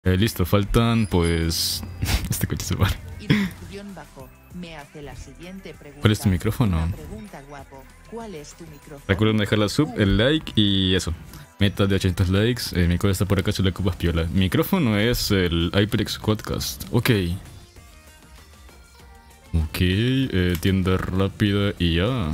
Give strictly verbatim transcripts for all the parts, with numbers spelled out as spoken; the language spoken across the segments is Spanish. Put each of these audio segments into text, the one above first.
Eh, listo, faltan pues... este coche se va. ¿Cuál es tu micrófono? ¿Cuál es tu micrófono? Recuerden dejar la sub, el like y eso. Meta de ochocientos likes. Eh, mi código está por acá si le ocupas piola. Mi micrófono es el HyperX Quadcast. Ok. Ok, eh, tienda rápida y ya.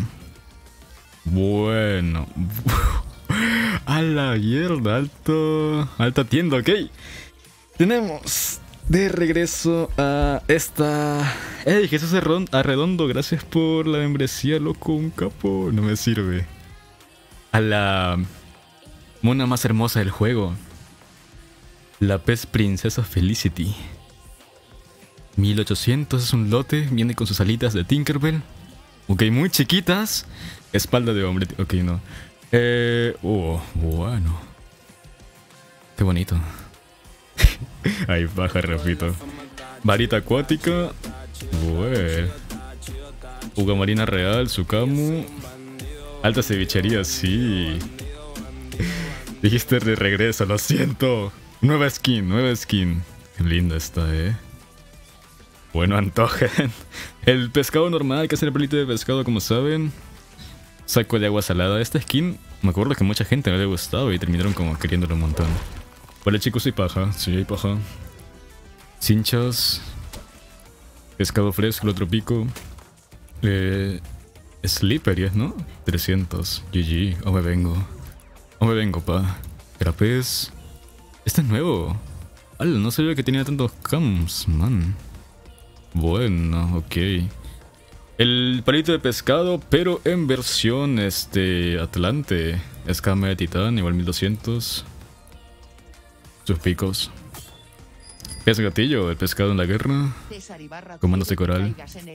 Bueno. A la mierda, alto. Alta tienda, ok. Tenemos de regreso a esta... ¡Ey, Jesús Arredondo! Gracias por la membresía, loco, un capo. No me sirve. A la mona más hermosa del juego. La pez princesa Felicity. mil ochocientos es un lote. Viene con sus alitas de Tinkerbell. Ok, muy chiquitas. Espalda de hombre. Ok, no. Eh... Oh, bueno. Qué bonito. Ahí baja, repito. Varita acuática. Bueno. Uga marina real, Sukamu. Alta cevichería, sí. Dijiste de regreso, lo siento. Nueva skin, nueva skin. Qué linda está, eh. Bueno, antojen. El pescado normal, que es el palito de pescado, como saben. Saco de agua salada. Esta skin, me acuerdo que mucha gente no le gustaba y terminaron como queriéndolo un montón. Vale, chicos, hay paja. Sí, hay paja. Cinchas. Pescado fresco, lo tropico. Eh, Slippery, ¿no? trescientos. G G. O me vengo. O me vengo, pa. Grapez. Este es nuevo. Ala, no sabía que tenía tantos cams, man. Bueno, ok. El palito de pescado, pero en versión este Atlante. Escama de titán, igual mil doscientos. Sus picos. Pez gatillo, el pescado en la guerra. Comandos de coral.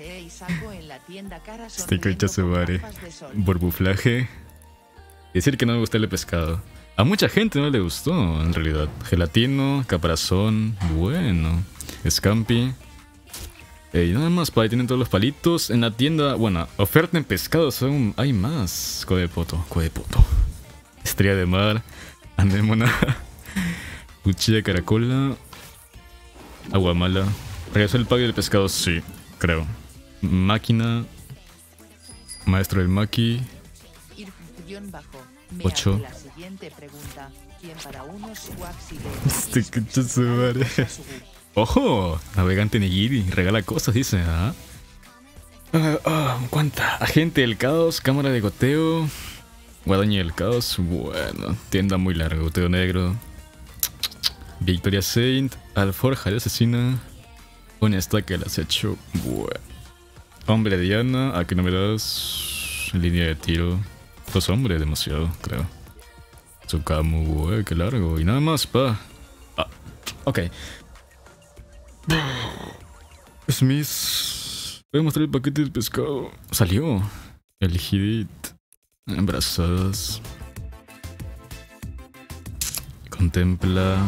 Este coche se vare. Burbuflaje. Decir que no me gusta el pescado. A mucha gente no le gustó, en realidad. Gelatino, caparazón. Bueno. Scampi. Eh, y nada más, para ahí tienen todos los palitos. En la tienda, bueno, oferta en pescados aún hay más. Codepoto, codepoto. Estrella de mar. Anémona. Cuchilla caracola. Agua mala. Regresó el pack del pescado, sí, creo. Máquina. Maestro del maqui. ocho. Este coche se vare. ¡Ojo! Navegante Nigiri. Regala cosas, dice, ¿ah? Uh, uh, ¿Cuánta? Agente del caos. Cámara de goteo. Guadaña del caos. Bueno, tienda muy larga. Goteo negro. Victoria Saint, Alforja de asesina. Un estaca del acecho. Bueno. Hombre Diana, ¿a qué no me das? Línea de tiro. Dos hombres, demasiado, creo. Tsukamu, bueno, qué largo. Y nada más, pa. Ah, ok. Smith. Voy a mostrar el paquete del pescado. Salió. El hit. Embrazadas. Contempla.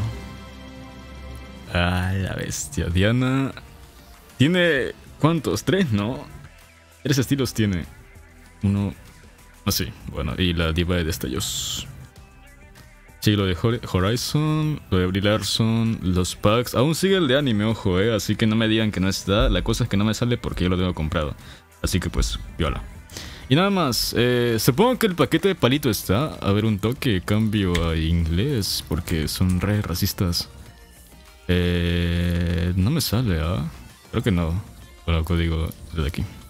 Ah, la bestia. Diana. Tiene... ¿Cuántos? Tres, ¿no? Tres estilos tiene. Uno... Así, ah, bueno. Y la diva de destellos. Sí, lo de Horizon, lo de Brie Larson, los packs. Aún sigue el de anime, ojo, eh. Así que no me digan que no está. La cosa es que no me sale porque yo lo tengo comprado. Así que pues, viola. Y nada más, eh, supongo que el paquete de palito está. A ver, un toque, cambio a inglés. Porque son re racistas. Eh, no me sale, ¿ah? ¿eh? Creo que no. Con el código de aquí.